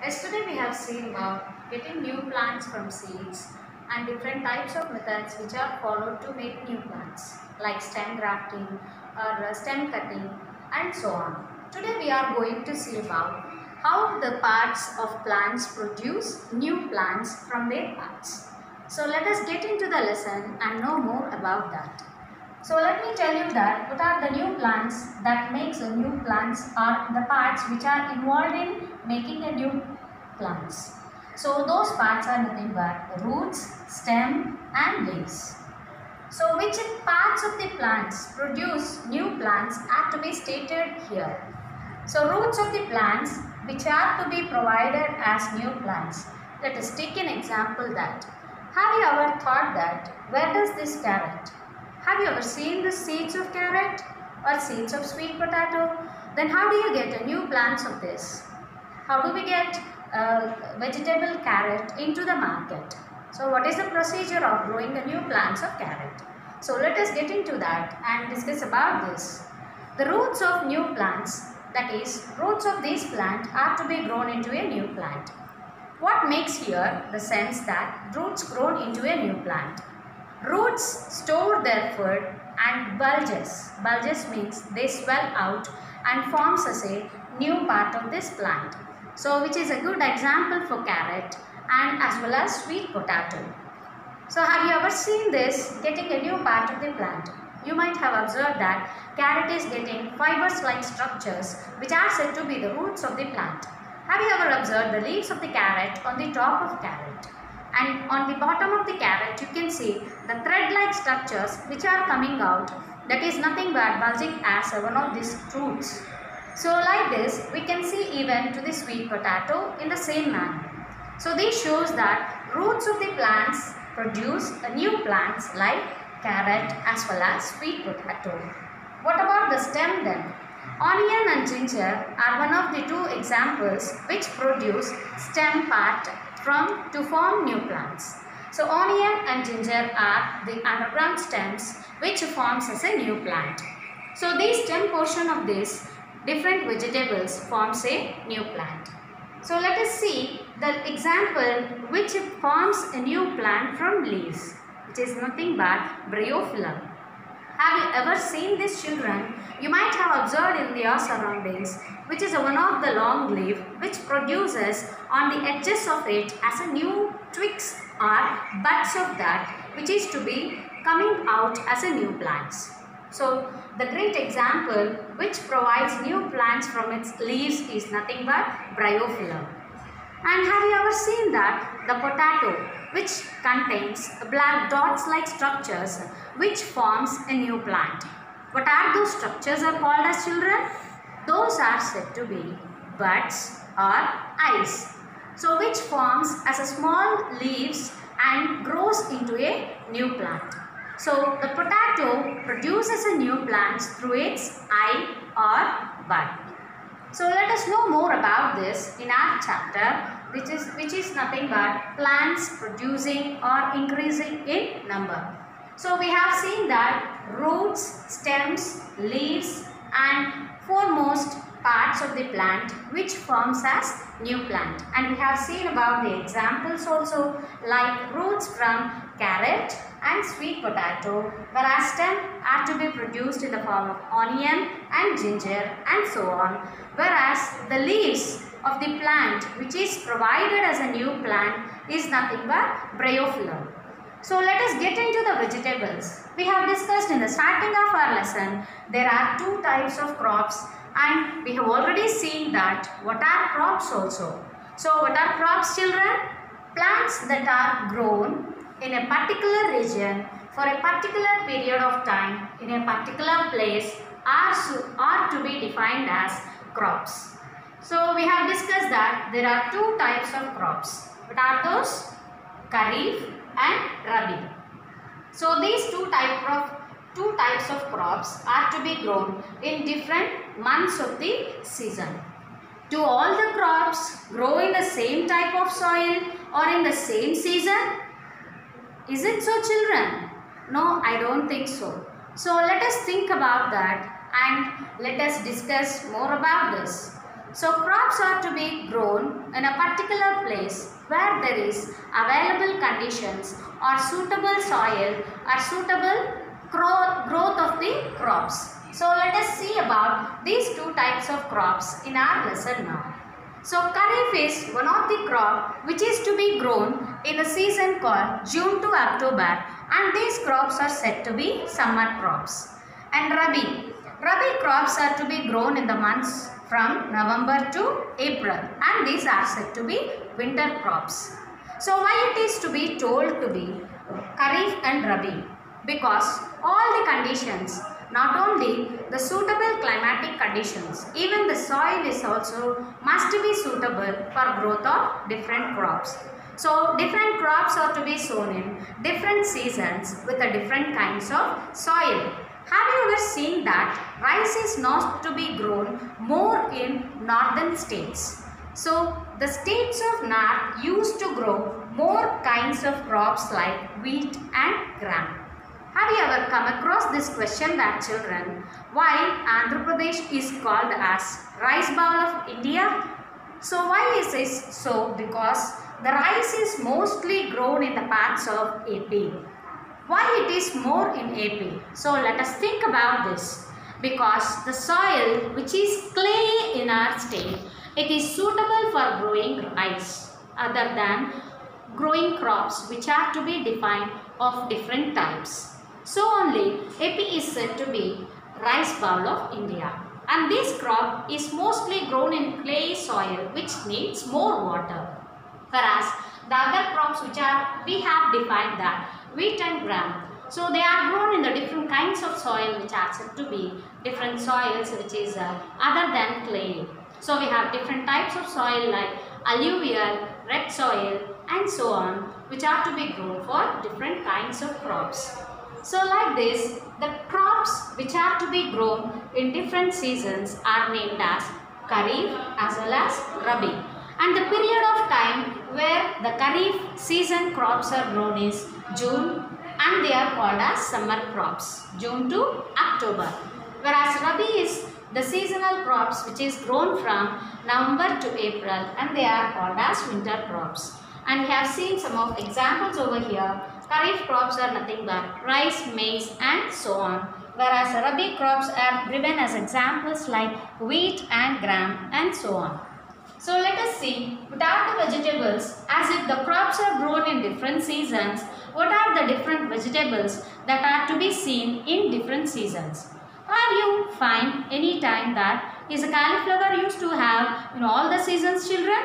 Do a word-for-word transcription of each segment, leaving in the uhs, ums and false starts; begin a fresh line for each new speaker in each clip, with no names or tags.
Yesterday we have seen about getting new plants from seeds and different types of methods which are followed to make new plants like stem grafting or uh, stem cutting and so on. Today we are going to see about how the parts of plants produce new plants from their parts. So let us get into the lesson and know more about that. So let me tell you that what are the new plants that makes a new plants are the parts which are involved in making a new plants. So those parts are nothing but roots, stem and leaves. So which parts of the plants produce new plants are to be stated here. So roots of the plants which are to be provided as new plants. Let us take an example that. Have you ever thought that where does this carrot? Have you ever seen the seeds of carrot or seeds of sweet potato? Then how do you get a new plants of this? How do we get a vegetable carrot into the market? So what is the procedure of growing the new plants of carrot? So let us get into that and discuss about this. The roots of new plants, that is, roots of this plant are to be grown into a new plant. What makes here the sense that roots grown into a new plant? Roots store their food and bulges. Bulges means they swell out and forms as a new part of this plant. So which is a good example for carrot and as well as sweet potato. So have you ever seen this getting a new part of the plant? You might have observed that carrot is getting fibers like structures which are said to be the roots of the plant. Have you ever observed the leaves of the carrot on the top of carrot? And on the bottom of the carrot you can see the thread-like structures which are coming out, that is nothing but bulging as one of these roots. So like this we can see even to the sweet potato in the same manner. So this shows that roots of the plants produce new plants like carrot as well as sweet potato. What about the stem then? Onion and ginger are one of the two examples which produce stem part from to form new plants. So onion and ginger are the underground stems which forms as a new plant. So the stem portion of this different vegetables forms a new plant. So let us see the example which forms a new plant from leaves, which is nothing but bryophyllum. Have you ever seen these children? You might have observed in your surroundings, which is one of the long leaf which produces on the edges of it as a new twigs or buds of that which is to be coming out as a new plants. So the great example which provides new plants from its leaves is nothing but bryophyllum. And have you ever seen that the potato which contains black dots like structures which forms a new plant? What are those structures are called as children? Those are said to be buds or eyes. So which forms as a small leaves and grows into a new plant. So the potato produces a new plant through its eye or bud. So let us know more about this in our chapter, which is, which is nothing but plants producing or increasing in number. So we have seen that roots, stems, leaves and foremost parts of the plant which forms as new plant. And we have seen about the examples also like roots from carrot and sweet potato, whereas stem are to be produced in the form of onion and ginger and so on, whereas the leaves of the plant which is provided as a new plant is nothing but bryophyllum. So let us get into the vegetables. We have discussed in the starting of our lesson there are two types of crops and we have already seen that what are crops also. So what are crops, children? Plants that are grown in a particular region for a particular period of time in a particular place are, are to be defined as crops. So we have discussed that there are two types of crops. What are those? Kharif and Rabi. So these two type of two types of crops are to be grown in different months of the season. Do all the crops grow in the same type of soil or in the same season? Is it so, children? No, I don't think so. So let us think about that and let us discuss more about this. So crops are to be grown in a particular place where there is available conditions or suitable soil or suitable growth, growth of the crops. So let us see about these two types of crops in our lesson now. So Kharif is one of the crop which is to be grown in a season called June to October, and these crops are said to be summer crops. And Rabi. Rabi crops are to be grown in the months from November to April, and these are said to be winter crops. So why it is to be told to be Kharif and Rabi? Because all the conditions, not only the suitable climatic conditions, even the soil is also must be suitable for growth of different crops. So different crops are to be sown in different seasons with a different kinds of soil. Have you ever seen that rice is not to be grown more in northern states? So the states of north used to grow more kinds of crops like wheat and gram. Have you ever come across this question that children, why Andhra Pradesh is called as rice bowl of India? So why is this so? Because the rice is mostly grown in the parts of A P. Why it is more in A P? So let us think about this. Because the soil which is clay in our state, it is suitable for growing rice other than growing crops which are to be defined of different types. So only A P is said to be rice bowl of India, and this crop is mostly grown in clay soil which needs more water. Whereas the other crops which are we have defined that wheat and gram, so they are grown in the different kinds of soil which are said to be different soils which is uh, other than clay. So we have different types of soil like alluvial, red soil and so on, which are to be grown for different kinds of crops. So like this, the crops which are to be grown in different seasons are named as Kharif as well as Rabi. And the period of time where the Kharif season crops are grown is June, and they are called as summer crops, June to October. Whereas Rabi is the seasonal crops which is grown from November to April, and they are called as winter crops. And we have seen some of examples over here. Kharif crops are nothing but rice, maize and so on. Whereas Rabi crops are given as examples like wheat and gram and so on. So let us see what are the vegetables, as if the crops are grown in different seasons, what are the different vegetables that are to be seen in different seasons. Have you find any time that is a cauliflower used to have in all the seasons, children?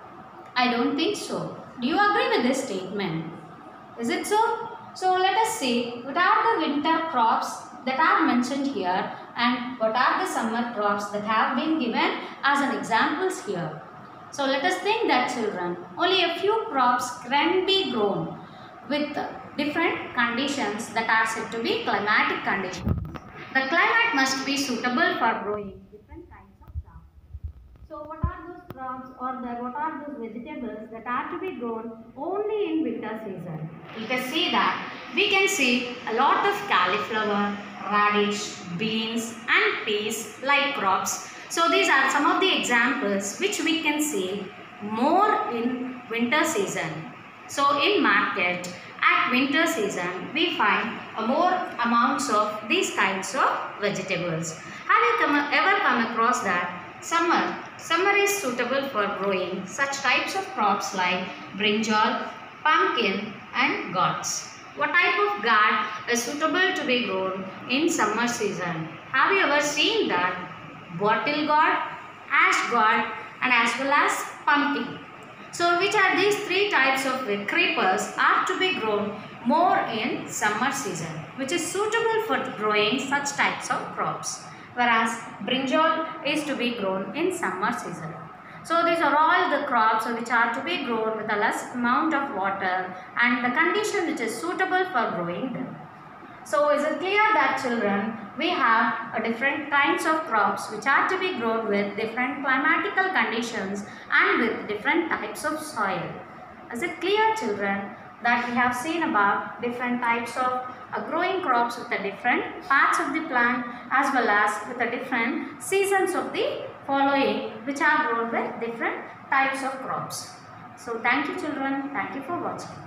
I don't think so. Do you agree with this statement? Is it so? So let us see what are the winter crops that are mentioned here and what are the summer crops that have been given as an examples here. So let us think that children, only a few crops can be grown with different conditions that are said to be climatic conditions. The climate must be suitable for growing different kinds of crops. So what are those crops or the, what are those vegetables that are to be grown only in winter season? You can see that we can see a lot of cauliflower, radish, beans and peas like crops. So these are some of the examples which we can see more in winter season. So in market at winter season we find a more amounts of these kinds of vegetables. Have you come, ever come across that summer? Summer is suitable for growing such types of crops like brinjal, pumpkin and gourds. What type of gourd is suitable to be grown in summer season? Have you ever seen that? Bottle gourd, ash gourd and as well as pumpkin. So which are these three types of creepers are to be grown more in summer season, which is suitable for growing such types of crops. Whereas brinjal is to be grown in summer season. So these are all the crops which are to be grown with a less amount of water and the condition which is suitable for growing them. So is it clear that children, we have a different kinds of crops which are to be grown with different climatical conditions and with different types of soil. Is it clear children that we have seen about different types of uh, growing crops with the different parts of the plant as well as with the different seasons of the following which are grown with different types of crops. So thank you children, thank you for watching.